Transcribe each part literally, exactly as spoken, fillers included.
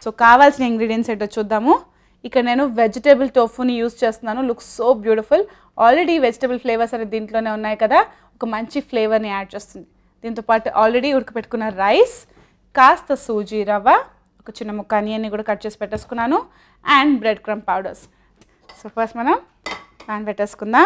So కావాల్సిన ingredients ఏంటో చూద్దాము. ఇక్కడ నేను వెజిటేబుల్ టోఫుని యూస్ చేస్తున్నాను. Looks so beautiful. Already vegetable flavours అనేది దీంట్లోనే ఉన్నాయి కదా, ఒక మంచి ఫ్లేవర్ని యాడ్ చేస్తుంది. దీంతో పాటు ఆల్రెడీ ఉడకపెట్టుకున్న రైస్, కాస్త సూజీ రవ్వ, ఒక చిన్న ముక్క అనియన్ని కూడా కట్ చేసి పెట్టేసుకున్నాను, and bread crumb powders. So first మనం ప్యాన్ పెట్టేసుకుందాం.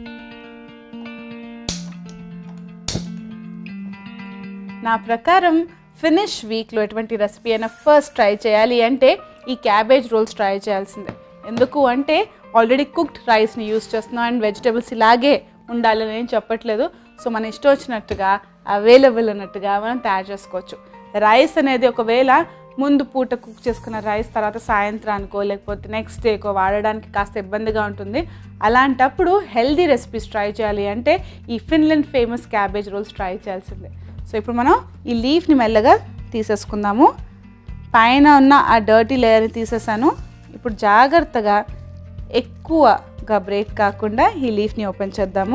నా ప్రకారం ఫినిష్ వీక్లో ఎటువంటి రెసిపీ అయినా ఫస్ట్ ట్రై చేయాలి అంటే ఈ క్యాబేజ్ రోల్స్ ట్రై చేయాల్సిందే. ఎందుకు అంటే ఆల్రెడీ కుక్డ్ రైస్ని యూస్ చేస్తున్నాం అండ్ వెజిటేబుల్స్ ఇలాగే ఉండాలని నేను చెప్పట్లేదు. సో మన ఇష్టం వచ్చినట్టుగా అవైలబుల్ ఉన్నట్టుగా మనం తయారు చేసుకోవచ్చు. రైస్ అనేది ఒకవేళ ముందు పూట కుక్ చేసుకున్న రైస్ తర్వాత సాయంత్రానికో లేకపోతే నెక్స్ట్ డేకో వాడడానికి కాస్త ఇబ్బందిగా ఉంటుంది. అలాంటప్పుడు హెల్దీ రెసిపీస్ ట్రై చేయాలి అంటే ఈ Finland famous cabbage rolls try చేయాల్సిందే. సో ఇప్పుడు మనం ఈ లీఫ్ని మెల్లగా తీసేసుకుందాము. పైన ఉన్న ఆ డర్టీ లేయర్ని తీసేసాను. ఇప్పుడు జాగ్రత్తగా ఎక్కువగా బ్రేక్ కాకుండా ఈ లీఫ్ని ఓపెన్ చేద్దాము.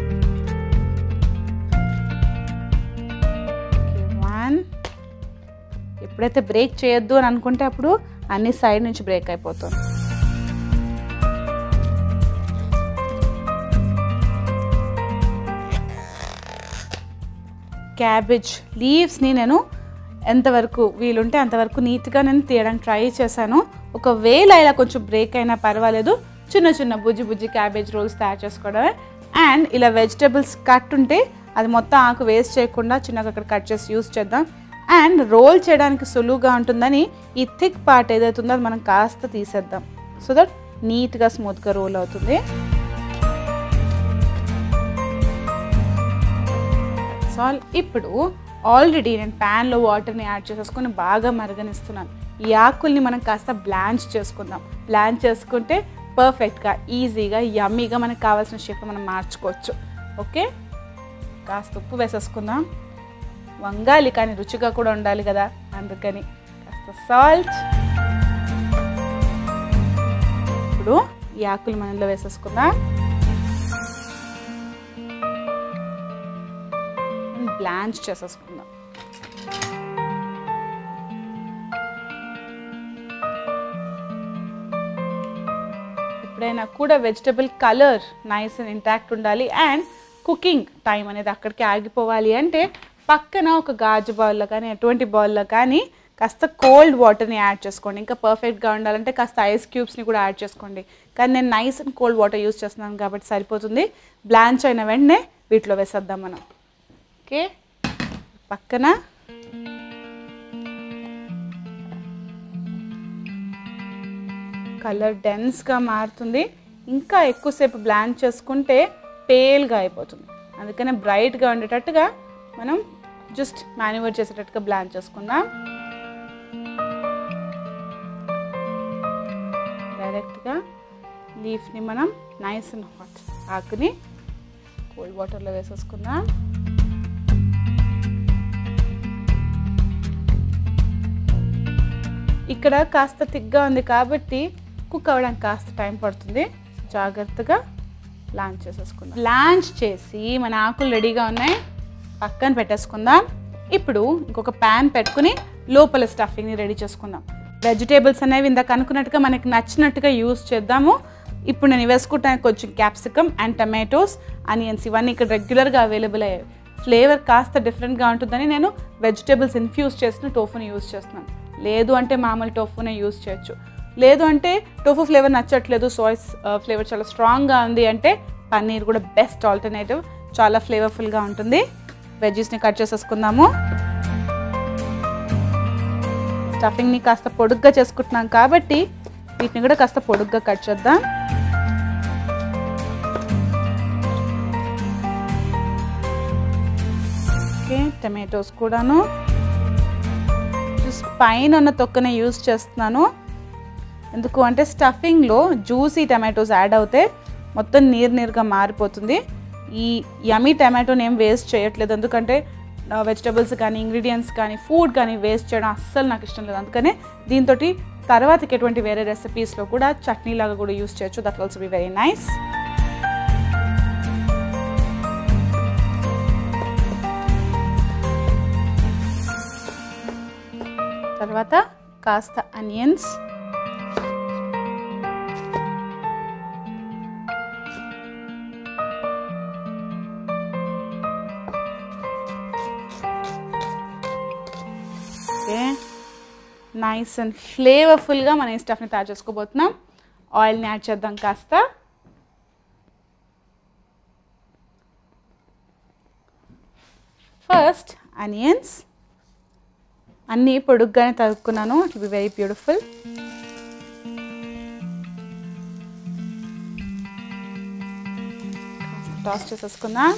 వన్. ఎప్పుడైతే బ్రేక్ చేయొద్దు అని అనుకుంటే అప్పుడు అన్ని సైడ్ నుంచి బ్రేక్ అయిపోతుంది. క్యాబేజ్ లీవ్స్ని నేను ఎంతవరకు వీలుంటే అంతవరకు నీట్గా నేను తీయడానికి ట్రై చేశాను. ఒకవేళ ఇలా కొంచెం బ్రేక్ అయినా పర్వాలేదు, చిన్న చిన్న బుజ్జి బుజ్జి క్యాబేజ్ రోల్స్ తయారు చేసుకోవడమే. అండ్ ఇలా వెజిటేబుల్స్ కట్ ఉంటే అది మొత్తం ఆకు వేస్ట్ చేయకుండా చిన్నగా అక్కడ కట్ చేసి యూస్ చేద్దాం. అండ్ రోల్ చేయడానికి సులువుగా ఉంటుందని ఈ థిక్ పార్ట్ ఏదైతే ఉందో అది మనం కాస్త తీసేద్దాం, సో దట్ నీట్గా స్మూత్గా రోల్ అవుతుంది. సాల్ ఇప్పుడు ఆల్రెడీ నేను ప్యాన్లో వాటర్ని యాడ్ చేసేసుకొని బాగా మరగనిస్తున్నాను. ఈ ఆకుల్ని మనం కాస్త బ్లాంచ్ చేసుకుందాం. బ్లాంచ్ చేసుకుంటే పర్ఫెక్ట్గా ఈజీగా యమ్మీగా మనకు కావాల్సిన షేప్లో మనం మార్చుకోవచ్చు. ఓకే, కాస్త ఉప్పు వేసేసుకుందాం. వంగాలి కానీ రుచిగా కూడా ఉండాలి కదా, అందుకని కాస్త సాల్ట్. ఇప్పుడు ఈ ఆకులు మనలో వేసేసుకుందాం. బ్లాంచ్ చేసేసుకుందాం. ఎప్పుడైనా కూడా vegetable colour nice and intact ఉండాలి అండ్ కుకింగ్ టైం అనేది అక్కడికి ఆగిపోవాలి అంటే పక్కన ఒక గాజు బౌల్లో కానీ ఎటువంటి బౌల్లో కానీ కాస్త కోల్డ్ వాటర్ని యాడ్ చేసుకోండి. ఇంకా పర్ఫెక్ట్గా ఉండాలంటే కాస్త ఐస్ క్యూబ్స్ని కూడా యాడ్ చేసుకోండి. కానీ నేను nice and cold water use చేస్తున్నాను కాబట్టి సరిపోతుంది. బ్లాంచ్ అయిన వెంటనే వీటిలో వేసేద్దాం మనం. ఓకే, పక్కన కలర్ డెన్స్గా మారుతుంది. ఇంకా ఎక్కువసేపు బ్లాంచ్ చేసుకుంటే పేల్గా అయిపోతుంది. అందుకనే బ్రైట్గా ఉండేటట్టుగా మనం జస్ట్ మాన్యువర్ చేసేటట్టుగా బ్లాంచ్ చేసుకుందాం. డైరెక్ట్గా లీఫ్ని మనం నైస్ అండ్ హాట్ ఆకుని కోల్డ్ వాటర్లో వేసేసుకుందాం. ఇక్కడ కాస్త థిక్గా ఉంది కాబట్టి కుక్ అవ్వడానికి కాస్త టైం పడుతుంది. జాగ్రత్తగా బ్లాంచ్ చేసేసుకుందాం. బ్లాంచ్ చేసి మన ఆకులు రెడీగా ఉన్నాయి, పక్కన పెట్టేసుకుందాం. ఇప్పుడు ఇంకొక ప్యాన్ పెట్టుకుని లోపల స్టఫింగ్ని రెడీ చేసుకుందాం. వెజిటేబుల్స్ అనేవి ఇందాక అనుకున్నట్టుగా మనకి నచ్చినట్టుగా యూస్ చేద్దాము. ఇప్పుడు నేను వేసుకుంటాను కొంచెం క్యాప్సికమ్ అండ్ టమాటోస్, ఆనియన్స్, ఇవన్నీ ఇక్కడ రెగ్యులర్గా అవైలబుల్ అయ్యాయి. ఫ్లేవర్ కాస్త డిఫరెంట్గా ఉంటుందని నేను వెజిటేబుల్స్ ఇన్ఫ్యూజ్ చేసిన టోఫుని యూస్ చేస్తున్నాను. లేదు అంటే మామూలు టోఫునే యూస్ చేయొచ్చు. లేదు అంటే టోఫు ఫ్లేవర్ నచ్చట్లేదు, సోయ్ ఫ్లేవర్ చాలా స్ట్రాంగ్గా ఉంది అంటే పన్నీర్ కూడా బెస్ట్ ఆల్టర్నేటివ్, చాలా ఫ్లేవర్ఫుల్గా ఉంటుంది. వెజ్జీస్ని కట్ చేసేసుకుందాము. స్టఫింగ్ని కాస్త పొడుగ్గా చేసుకుంటున్నాం కాబట్టి వీటిని కూడా కాస్త పొడుగ్గా కట్ చేద్దాం. ఓకే, టమాటోస్ కూడాను పైన ఉన్న తొక్కనే యూస్ చేస్తున్నాను. ఎందుకు అంటే స్టఫింగ్లో జ్యూసీ టమాటోస్ యాడ్ అవుతే మొత్తం నీరు నీరుగా మారిపోతుంది. ఈ యమీ టమాటోని ఏం వేస్ట్ చేయట్లేదు, ఎందుకంటే వెజిటబుల్స్ కానీ ఇంగ్రీడియంట్స్ కానీ ఫుడ్ కానీ వేస్ట్ చేయడం అస్సలు నాకు ఇష్టం లేదు. అందుకనే దీంతో తర్వాతకి ఎటువంటి వేరే రెసిపీస్లో కూడా చట్నీ లాగా కూడా యూస్ చేయొచ్చు. That also be very nice. తర్వాత కాస్త ఆనియన్స్, ఓకే నైస్ అండ్ ఫ్లేవర్ఫుల్గా మనం ఈ స్టఫ్ని తయారు చేసుకోబోతున్నాం. ఆయిల్ని యాడ్ చేద్దాం కాస్త. ఫస్ట్ ఆనియన్స్ అన్నీ పొడుగ్గానే తరుక్కున్నాను. It will be very beautiful. Toss చేసేసుకుందాం.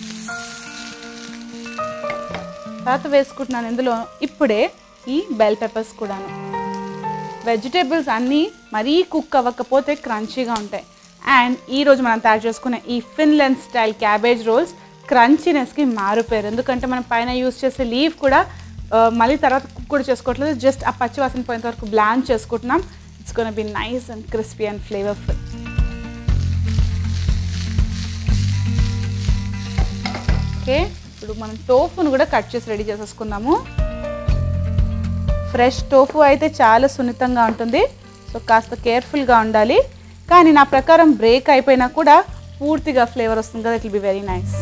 తర్వాత వేసుకుంటున్నాను ఇందులో ఇప్పుడే ఈ బెల్ పెప్పర్స్ కూడాను. వెజిటేబుల్స్ అన్నీ మరీ కుక్ అవ్వకపోతే క్రంచీగా ఉంటాయి. అండ్ ఈరోజు మనం తయారు చేసుకునే ఈ ఫిన్లాండ్ స్టైల్ క్యాబేజ్ రోల్స్ క్రంచీనెస్కి మారుపోయారు. ఎందుకంటే మనం పైన యూస్ చేసే లీవ్ కూడా మళ్ళీ తర్వాత కుక్ కూడా చేసుకోవట్లేదు, జస్ట్ ఆ పచ్చి వాసన పోయేంత వరకు బ్లాంచ్ చేసుకుంటున్నాం. It's gonna be nice and crispy and flavourful. Okay ఇప్పుడు మనం టోఫును కూడా కట్ చేసి రెడీ చేసేసుకుందాము. ఫ్రెష్ టోఫు అయితే చాలా సున్నితంగా ఉంటుంది, సో కాస్త కేర్ఫుల్గా ఉండాలి. కానీ నా ప్రకారం బ్రేక్ అయిపోయినా కూడా పూర్తిగా ఫ్లేవర్ వస్తుంది కదా, it will be very nice.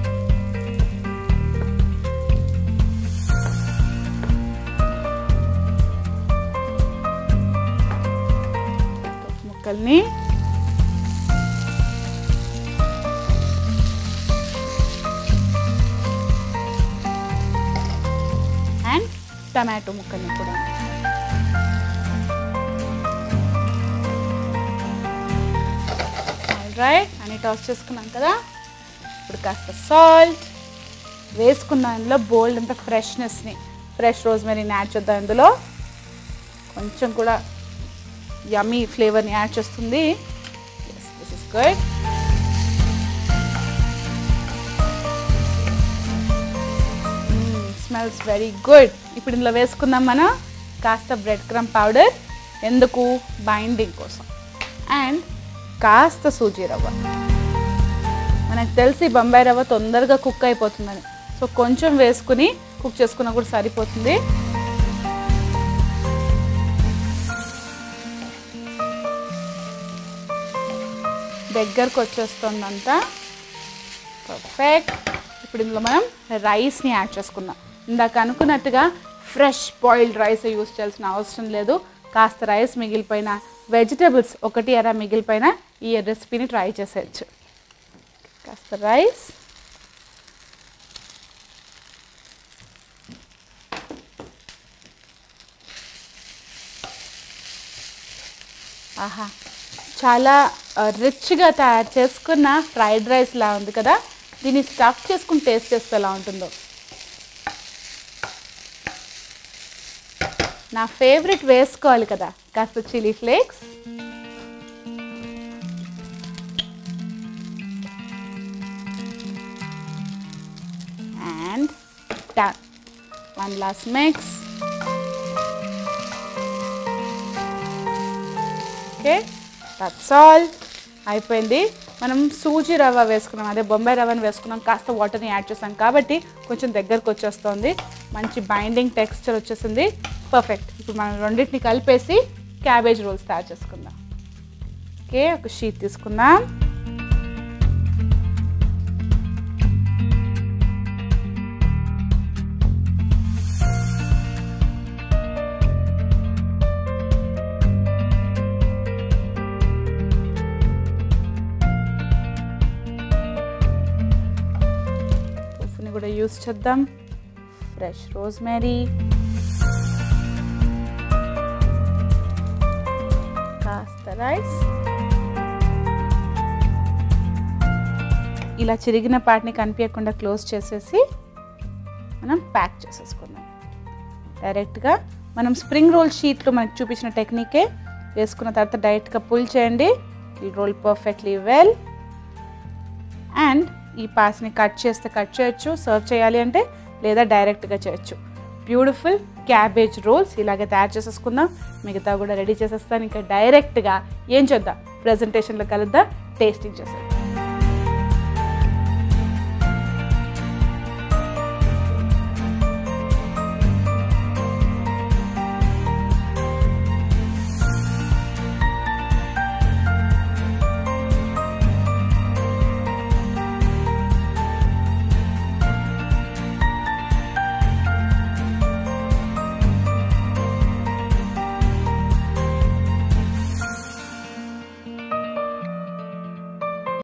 ముక్కల్ని అండ్ టమాటో ముక్కల్ని కూడా రైట్ అని టాస్ చేసుకున్నాం కదా. ఇప్పుడు కాస్త సాల్ట్ వేసుకున్నాం. ఇందులో బోల్డ్ అంత ఫ్రెష్నెస్ని, ఫ్రెష్ రోజ్మెరీని యాడ్ చేద్దాం. ఇందులో కొంచెం కూడా యమ్మీ ఫ్లేవర్ని యాడ్ చేస్తుంది. Yes this is good. Smells very good. ఇప్పుడు ఇందులో వేసుకుందాం మనం కాస్త బ్రెడ్ క్రమ్ పౌడర్, ఎందుకు బైండింగ్ కోసం, అండ్ కాస్త సూజీ రవ్వ. మనకు తెలిసి బొంబాయి రవ్వ తొందరగా కుక్ అయిపోతుందని, సో కొంచెం వేసుకుని కుక్ చేసుకున్నా కూడా సరిపోతుంది. దగ్గరకు వచ్చేస్తుందంతా పర్ఫెక్ట్. ఇప్పుడు ఇందులో మనం రైస్ని యాడ్ చేసుకుందాం. ఇందాక అనుకున్నట్టుగా ఫ్రెష్ బాయిల్డ్ రైస్ యూస్ చేయాల్సిన అవసరం లేదు. కాస్త రైస్ మిగిలిపోయిన, వెజిటేబుల్స్ ఒకటి అర మిగిలిపోయిన ఈ రెసిపీని ట్రై చేసేయచ్చు. కాస్త రైస్, ఆహా చాలా రిచ్గా తయారు చేసుకున్న ఫ్రైడ్ రైస్ లా ఉంది కదా. దీన్ని స్టఫ్ చేసుకుని టేస్ట్ చేస్తే ఎలా ఉంటుందో. నా ఫేవరెట్ వేసుకోవాలి కదా, కాస్త chilli flakes, and one last mix. Okay that's all. అయిపోయింది. మనం సూజీ రవ్వ వేసుకున్నాం, అదే బొంబాయి రవ్వని వేసుకున్నాం, కాస్త వాటర్ని యాడ్ చేసాం కాబట్టి కొంచెం దగ్గరకు వచ్చేస్తుంది. మంచి బైండింగ్ టెక్స్చర్ వచ్చేసింది. పర్ఫెక్ట్. ఇప్పుడు మనం రెండింటిని కలిపేసి క్యాబేజ్ రోల్స్ తయారు చేసుకుందాం. ఓకే ఒక షీట్ తీసుకుందాం. కూడా యూస్ చేద్దాం. ఫ్రెష్ రోజ్మెరీ, కాస్త రైస్, ఇలా చిరిగిన పార్ట్ని కనిపించకుండా క్లోజ్ చేసేసి మనం ప్యాక్ చేసేసుకుందాం. డైరెక్ట్గా మనం స్ప్రింగ్ రోల్ షీట్లో మనకు చూపించిన టెక్నికే వేసుకున్న తర్వాత డైరెక్ట్గా పుల్ చేయండి. ఈ రోల్ పర్ఫెక్ట్లీ వెల్. అండ్ ఈ పాస్ని కట్ చేస్తే కట్ చేయొచ్చు, సర్వ్ చేయాలి అంటే, లేదా డైరెక్ట్గా చేయొచ్చు. బ్యూటిఫుల్ క్యాబేజ్ రోల్స్ ఇలాగే తయారు చేసేసుకుందాం. మిగతా కూడా రెడీ చేసేస్తాను. ఇంకా డైరెక్ట్గా ఏం చేద్దాం, ప్రెజెంటేషన్లో కలుద్దాం, టేస్టింగ్ చేసేద్దాం.